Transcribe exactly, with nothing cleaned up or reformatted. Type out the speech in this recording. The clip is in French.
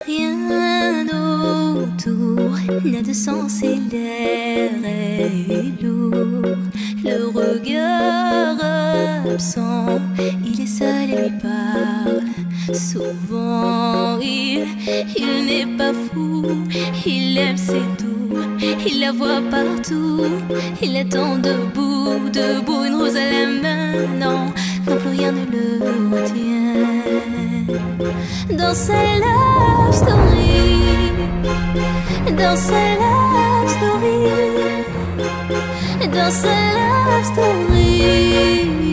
Rien autour n'a de sens et l'air est lourd. Le regard absent, il est seul et lui parle. Souvent il, il n'est pas fou, il aime ses tours, il la voit partout. Il attend debout, debout, une rose à la main, non, non plus rien ne le retient. Dans sa love story, dans sa love story, dans sa love story.